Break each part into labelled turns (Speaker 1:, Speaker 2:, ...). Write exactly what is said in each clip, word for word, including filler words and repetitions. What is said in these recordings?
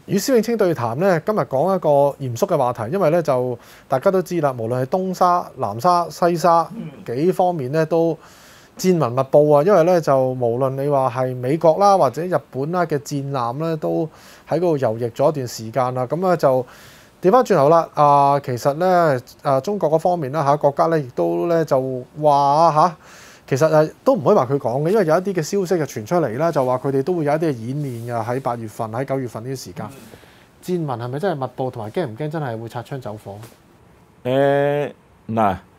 Speaker 1: 與施永青對談咧，今日講一個嚴肅嘅話題，因為咧就大家都知啦，無論係東沙、南沙、西沙幾方面咧都戰雲密布啊。因為咧就無論你話係美國啦或者日本啦嘅戰艦咧，都喺嗰度遊弋咗一段時間啦。咁咧就調翻轉頭啦，啊其實咧啊中國嗰方面啦嚇國家咧亦都咧就話嚇。其實誒都唔可以話佢講嘅，因為有一啲嘅消息就傳出嚟啦，就話佢哋都會有一啲嘅演練嘅喺八月份、喺九月份呢啲時間。戰雲係咪真係密布，同埋驚唔驚真係會擦槍走火？
Speaker 2: 誒嗱、呃，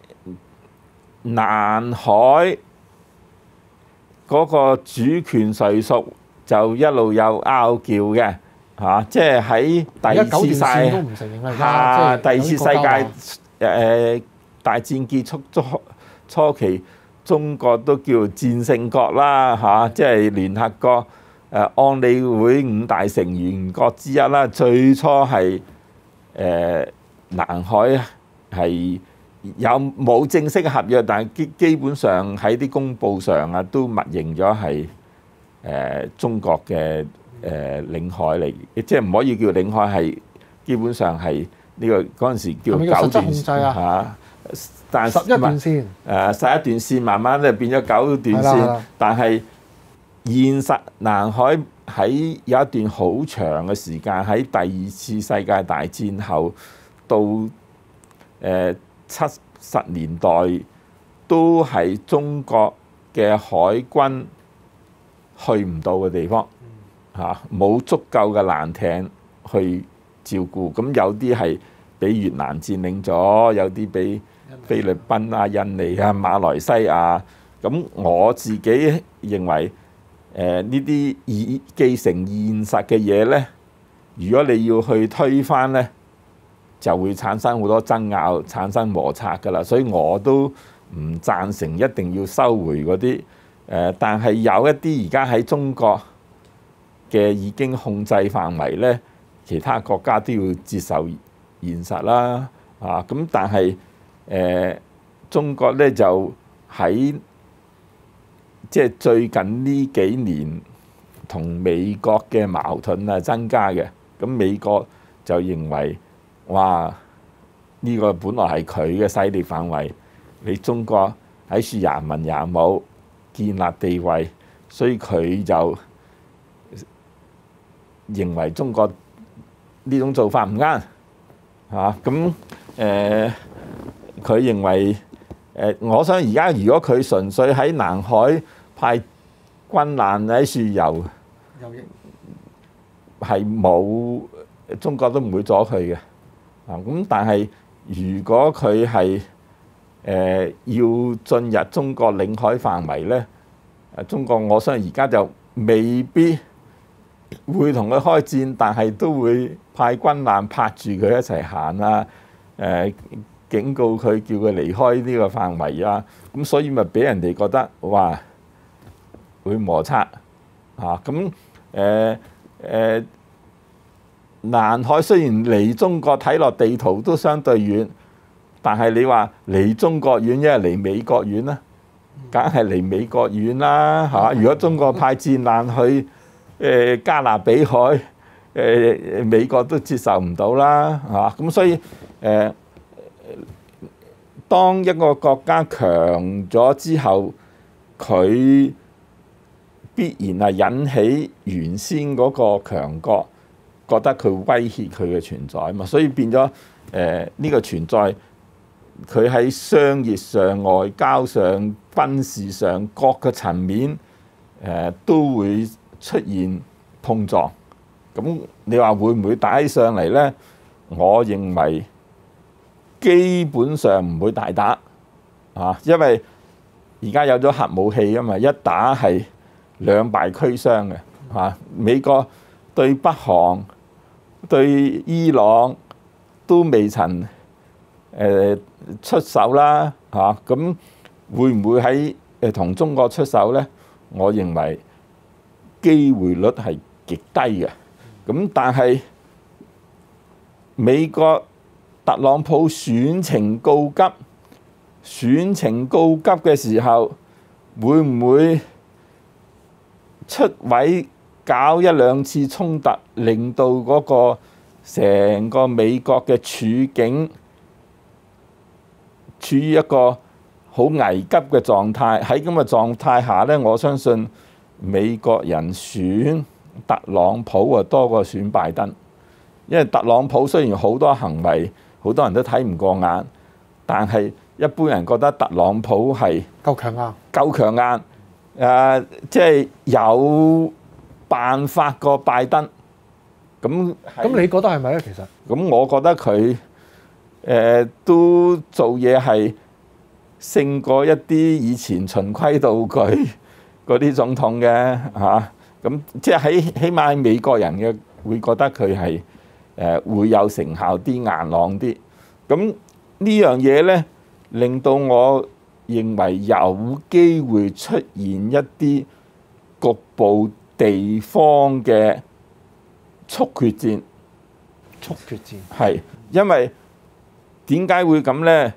Speaker 2: 南海嗰個主權誰屬就一路有拗撬嘅嚇，即係喺第二次世
Speaker 1: 都唔承認啦，
Speaker 2: 嚇第二次世界誒大戰結束初初期。中國都叫戰勝國啦嚇，即係聯合國誒安理會五大成員國之一啦。最初係誒南海係有冇正式嘅合約，但係基基本上喺啲公報上啊都默認咗係誒中國嘅誒領海嚟，即係唔可以叫領海，係基本上係呢個嗰陣時叫九段嚇。但
Speaker 1: 十一段線，
Speaker 2: 誒十一段線慢慢咧變咗九段線，但係現實南海喺有一段好長嘅時間，喺第二次世界大戰後到誒七十年代都係中國嘅海軍去唔到嘅地方嚇，冇足夠嘅艦艇去照顧。咁有啲係俾越南佔領咗，有啲俾菲律賓啊、印尼啊、馬來西亞。咁我自己認為誒呢啲已既成現實嘅嘢咧，如果你要去推翻咧，就會產生好多爭拗，產生摩擦㗎啦。所以我都唔贊成一定要收回嗰啲誒，但係有一啲而家喺中國嘅已經控制範圍咧，其他國家都要接受現實啦。啊，咁但係誒、呃、中國咧就喺即係最近呢幾年同美國嘅矛盾啊增加嘅，咁美國就認為哇呢、這個本來係佢嘅勢力範圍，你中國喺處也文也武建立地位，所以佢就認為中國呢種做法唔啱嚇，咁誒佢認為誒、呃，我想而家如果佢純粹喺南海派軍艦喺處遊，係冇中國都唔會阻佢嘅啊。咁但係如果佢係誒要進入中國領海範圍咧，誒中國我相信而家就未必會同佢開戰，但係都會派軍艦拍住佢一齊行啊，誒、呃、警告佢叫佢離開呢個範圍啊，咁所以咪俾人哋覺得哇會摩擦嚇。咁誒誒南海雖然離中國睇落地圖都相對遠，但係你話離中國遠，因為離美國遠啦，梗係離美國遠啦嚇。如果中國派戰艦去誒加勒比海，誒美國都接受唔到啦嚇。咁所以誒，當一個國家強咗之後，佢必然係引起原先嗰個強國覺得佢威脅佢嘅存在嘛。所以變咗誒呢個存在，佢喺商業上、外交上、軍事上各個層面誒都會出現碰撞。咁你話會唔會打起上嚟咧？我認為基本上唔會大打啊，因為而家有咗核武器啊嘛，一打係兩敗俱傷嘅嚇。美國對北韓、對伊朗都未曾誒出手啦嚇，咁會唔會喺誒同中國出手咧？我認為機會率係極低嘅。咁但係美國特朗普選情告急，選情告急嘅時候，會唔會出位搞一兩次衝突，令到嗰個成個美國嘅處境處於一個好危急嘅狀態。喺咁嘅狀態下咧，我相信美國人選特朗普啊多過選拜登，因為特朗普雖然好多行為好多人都睇唔過眼，但係一般人覺得特朗普係
Speaker 1: 夠強硬，
Speaker 2: 夠強硬，誒即係有辦法過拜登。咁
Speaker 1: 咁你覺得係咪咧？其實
Speaker 2: 咁我覺得佢誒、呃、都做嘢係勝過一啲以前循規蹈矩嗰啲總統嘅嚇。咁、啊、即係喺起碼美國人嘅會覺得佢係誒會有成效啲、硬朗啲。咁呢樣嘢咧，令到我認為有機會出現一啲局部地方嘅速決戰。
Speaker 1: 速決戰
Speaker 2: 係因為點解會咁咧？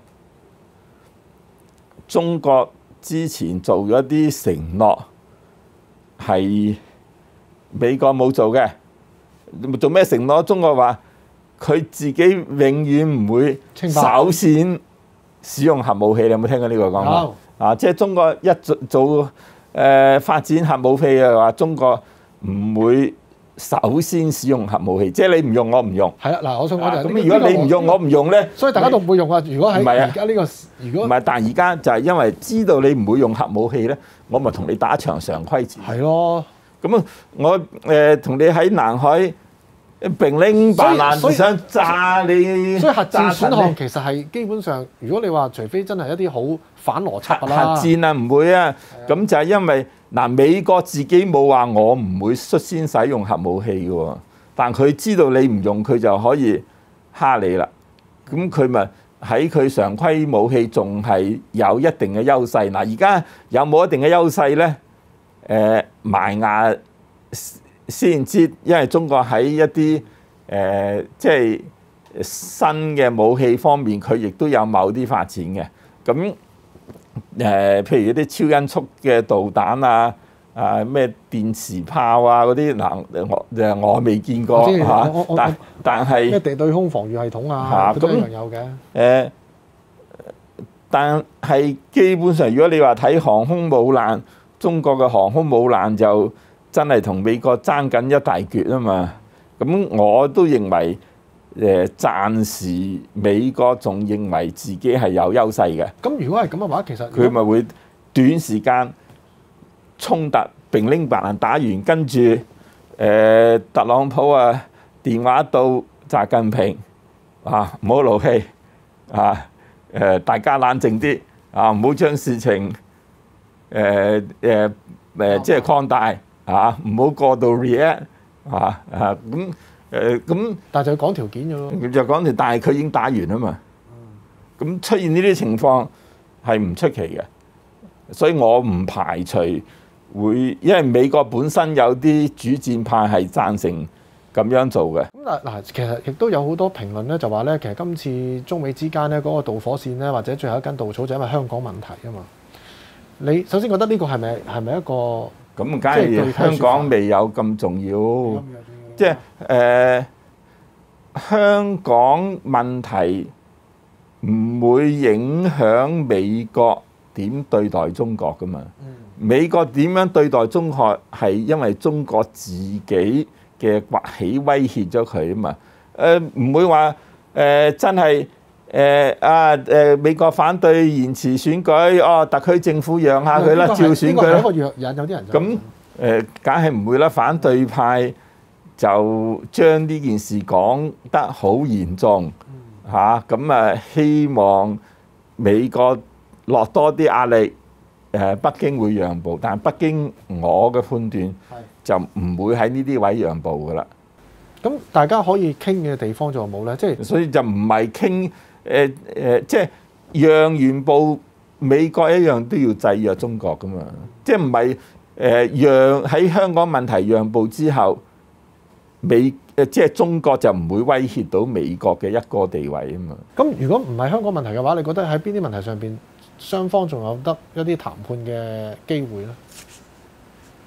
Speaker 2: 中國之前做咗啲承諾係美國冇做嘅，做咩承諾？中國話佢自己永遠唔會首先使用核武器。你有冇聽過呢個講法？
Speaker 1: 有
Speaker 2: 啊，即係中國一做做誒發展核武器嘅話，中國唔會首先使用核武器，即係你唔用我唔用。
Speaker 1: 係啦，嗱，我想講就係
Speaker 2: 咁。如果你唔用我唔用咧，
Speaker 1: 所以大家都唔會用啊。如果喺而家呢個，如果
Speaker 2: 唔係，但係而家就係因為知道你唔會用核武器咧，我咪同你打一場常規戰。
Speaker 1: 係咯。
Speaker 2: 咁啊，我誒同你喺南海並拎白蘭，想炸你。
Speaker 1: 所以核戰選項其實係基本上，如果你話除非真係一啲好反邏輯㗎啦。
Speaker 2: 核戰啊，唔會啊。咁就係因為嗱，美國自己冇話我唔會率先使用核武器嘅喎，但佢知道你唔用，佢就可以蝦你啦。咁佢咪喺佢常規武器仲係有一定嘅優勢。嗱，而家有冇一定嘅優勢咧？誒埋牙先知，因為中國喺一啲誒即係新嘅武器方面，佢亦都有某啲發展嘅。咁誒、呃，譬如一啲超音速嘅導彈啊，啊咩電磁炮啊嗰啲，嗱我誒我未見過嚇，但但係
Speaker 1: 咩地對空防禦系統啊，都一樣有嘅。誒、
Speaker 2: 呃，但係基本上，如果你話睇航空母艦，中國嘅航空母艦就真係同美國爭緊一大橛啊嘛。咁我都認為誒，暫時美國仲認為自己係有優勢嘅。
Speaker 1: 咁如果係咁嘅話，其實
Speaker 2: 佢咪會短時間衝突，並拎白蘭打完，跟住誒特朗普啊電話到習近平啊，唔好勞氣啊，誒大家冷靜啲啊，唔好將事情誒誒誒即係擴大啊，唔好過度 react 啊啊咁誒咁。
Speaker 1: 但係就要講條件嘅咯。
Speaker 2: 就講條，但係佢已經打完啊嘛。咁出現呢啲情況係唔出奇嘅，所以我唔排除會，因為美國本身有啲主戰派係贊成咁樣做嘅。
Speaker 1: 咁嗱嗱，其實亦都有好多評論咧，就話咧，其實今次中美之間咧嗰個導火線咧，或者最後一根稻草就因為香港問題啊嘛。你首先覺得呢個係咪係咪一個？
Speaker 2: 咁梗係香港未有咁重要，即係誒香港問題唔會影響美國點對待中國㗎嘛。美國點樣對待中國係因為中國自己嘅崛起威脅咗佢啊嘛。誒唔會話誒真係誒啊誒美國反對延遲選舉，哦特區政府讓下佢啦，照選舉。
Speaker 1: 呢個係一個藥引，有啲人就
Speaker 2: 咁誒，梗係唔會啦。反對派就將呢件事講得好嚴重嚇，咁啊希望美國落多啲壓力，誒北京會讓步，但係北京我嘅判斷就唔會喺呢啲位讓步噶啦。
Speaker 1: 咁大家可以傾嘅地方仲有冇咧？即係
Speaker 2: 所以就唔係傾誒誒，即係讓完步，美國一樣都要制約中國噶嘛。即係唔係誒讓喺香港問題讓步之後，美誒即係中國就唔會威脅到美國嘅一個地位啊嘛。
Speaker 1: 咁如果唔係香港問題嘅話，你覺得喺邊啲問題上邊雙方仲有得一啲談判嘅機會咧？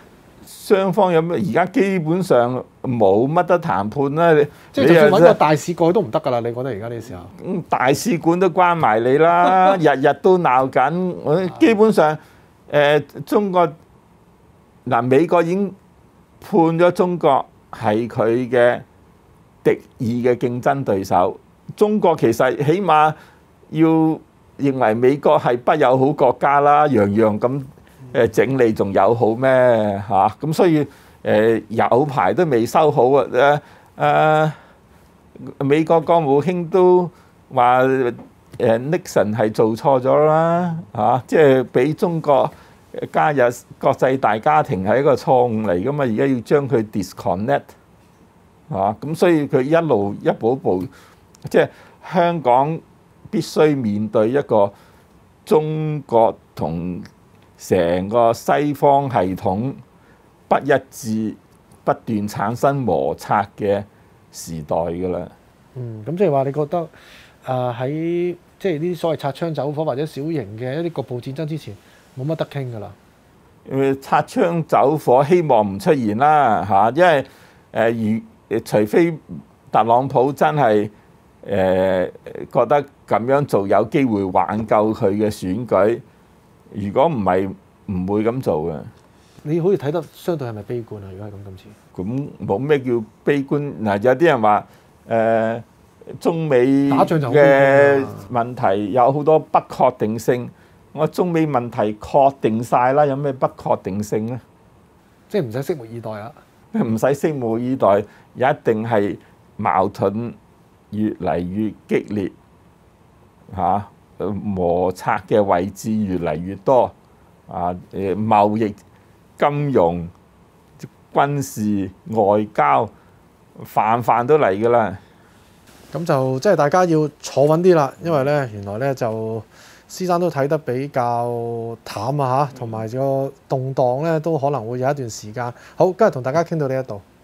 Speaker 2: 雙方有咩？而家基本上冇乜得談判啦。你
Speaker 1: 即係就算揾個大使過去都唔得㗎啦。你覺得而家呢個時候？
Speaker 2: 嗯，大使館都關埋你啦，日日都鬧緊。我基本上誒、呃、中國嗱、呃、美國已經判咗中國係佢嘅敵意嘅競爭對手。中國其實起碼要認為美國係不友好國家啦，樣樣咁誒整理仲友好咩嚇？咁、啊、所以誒、呃、有排都未收好啊！誒、呃、誒美國國務卿都話誒 Nixon 係做錯咗啦嚇，即係俾中國加入國際大家庭係一個錯誤嚟噶嘛，而家要將佢 disconnect 嚇，咁所以佢一路一步一步，即係香港必須面對一個中國同成個西方系統不一致、不斷產生摩擦嘅時代㗎啦。
Speaker 1: 嗯，咁即係話你覺得誒喺即係呢啲所謂擦槍走火或者小型嘅一啲局部戰爭之前，冇乜得傾㗎啦。
Speaker 2: 誒擦槍走火希望唔出現啦嚇，因為誒如除非特朗普真係誒、呃、覺得咁樣做有機會挽救佢嘅選舉，如果唔係唔會咁做嘅。
Speaker 1: 你好似睇得相對係咪悲觀啊？如果係咁今次，
Speaker 2: 咁冇咩叫悲觀嗱？有啲人話誒、呃、中美
Speaker 1: 打仗就
Speaker 2: 嘅問題有好多不確定性。我中美問題確定晒啦，有咩不確定性咧？
Speaker 1: 即係唔使拭目以待啦。
Speaker 2: 唔使拭目以待，一定係矛盾越嚟越激烈嚇、啊，摩擦嘅位置越嚟越多啊！誒貿易、金融、軍事、外交，泛泛都嚟㗎啦。
Speaker 1: 咁就即係大家要坐穩啲啦，因為咧原來咧就施生都睇得比較淡啊嚇，同埋個動盪咧都可能會有一段時間。好，今日同大家傾到呢一度。